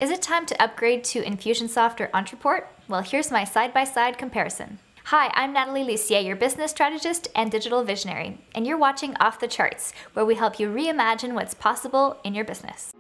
Is it time to upgrade to Infusionsoft or Ontraport? Well, here's my side-by-side comparison. Hi, I'm Natalie Lucier, your business strategist and digital visionary, and you're watching Off the Charts, where we help you reimagine what's possible in your business.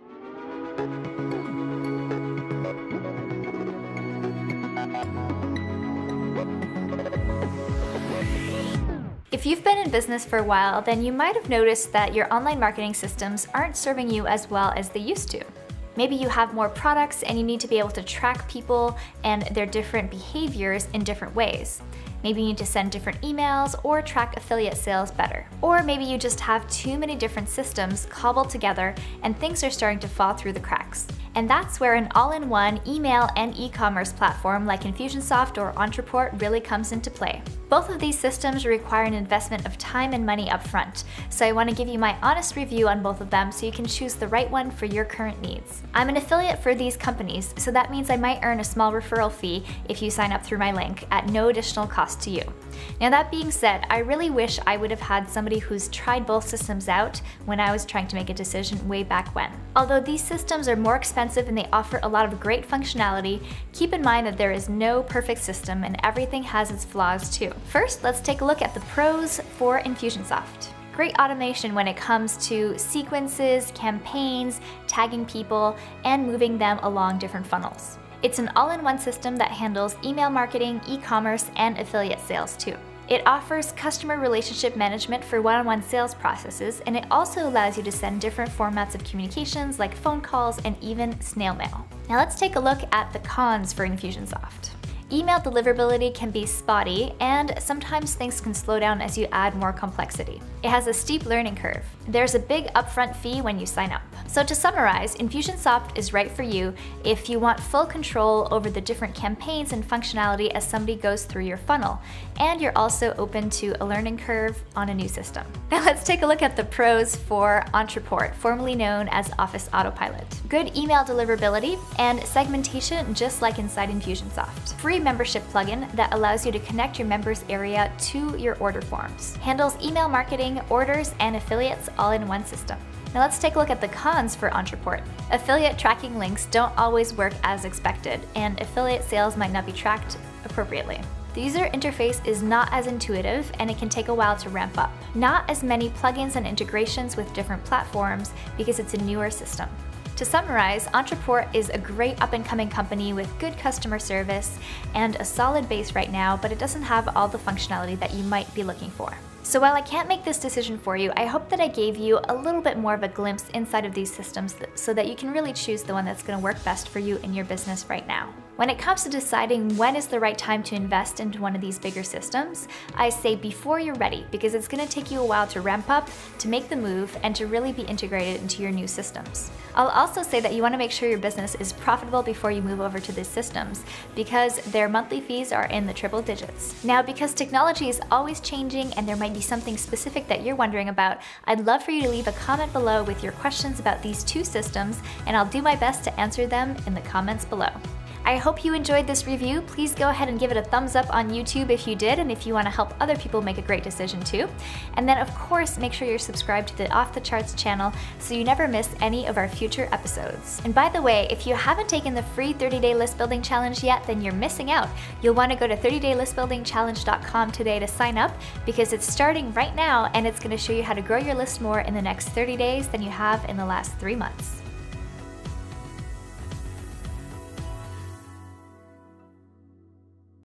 If you've been in business for a while, then you might have noticed that your online marketing systems aren't serving you as well as they used to. Maybe you have more products and you need to be able to track people and their different behaviors in different ways. Maybe you need to send different emails or track affiliate sales better. Or maybe you just have too many different systems cobbled together and things are starting to fall through the cracks. And that's where an all-in-one email and e-commerce platform like Infusionsoft or Ontraport really comes into play. Both of these systems require an investment of time and money up front, so I want to give you my honest review on both of them so you can choose the right one for your current needs. I'm an affiliate for these companies, so that means I might earn a small referral fee if you sign up through my link at no additional cost to you. Now that being said, I really wish I would have had somebody who's tried both systems out when I was trying to make a decision way back when. Although these systems are more expensive and they offer a lot of great functionality, keep in mind that there is no perfect system and everything has its flaws too. First, let's take a look at the pros for Infusionsoft. Great automation when it comes to sequences, campaigns, tagging people, and moving them along different funnels. It's an all-in-one system that handles email marketing, e-commerce, and affiliate sales too. It offers customer relationship management for one-on-one sales processes, and it also allows you to send different formats of communications like phone calls and even snail mail. Now let's take a look at the cons for Infusionsoft. Email deliverability can be spotty, and sometimes things can slow down as you add more complexity. It has a steep learning curve. There's a big upfront fee when you sign up. So to summarize, Infusionsoft is right for you if you want full control over the different campaigns and functionality as somebody goes through your funnel, and you're also open to a learning curve on a new system. Now let's take a look at the pros for Ontraport, formerly known as Office AutoPilot. Good email deliverability and segmentation just like inside Infusionsoft. Free membership plugin that allows you to connect your members area to your order forms. Handles email marketing, orders, and affiliates all in one system. Now let's take a look at the cons for Ontraport. Affiliate tracking links don't always work as expected, and affiliate sales might not be tracked appropriately. The user interface is not as intuitive and it can take a while to ramp up. Not as many plugins and integrations with different platforms because it's a newer system. To summarize, Ontraport is a great up-and-coming company with good customer service and a solid base right now, but it doesn't have all the functionality that you might be looking for. So while I can't make this decision for you, I hope that I gave you a little bit more of a glimpse inside of these systems so that you can really choose the one that's going to work best for you in your business right now. When it comes to deciding when is the right time to invest into one of these bigger systems, I say before you're ready, because it's going to take you a while to ramp up, to make the move, and to really be integrated into your new systems. I'll also say that you want to make sure your business is profitable before you move over to these systems, because their monthly fees are in the triple digits. Now, because technology is always changing and there might be something specific that you're wondering about, I'd love for you to leave a comment below with your questions about these two systems, and I'll do my best to answer them in the comments below. I hope you enjoyed this review. Please go ahead and give it a thumbs up on YouTube if you did, and if you want to help other people make a great decision too. And then of course, make sure you're subscribed to the Off the Charts channel so you never miss any of our future episodes. And by the way, if you haven't taken the free 30-day list building challenge yet, then you're missing out. You'll want to go to 30daylistbuildingchallenge.com today to sign up, because it's starting right now and it's going to show you how to grow your list more in the next 30 days than you have in the last 3 months.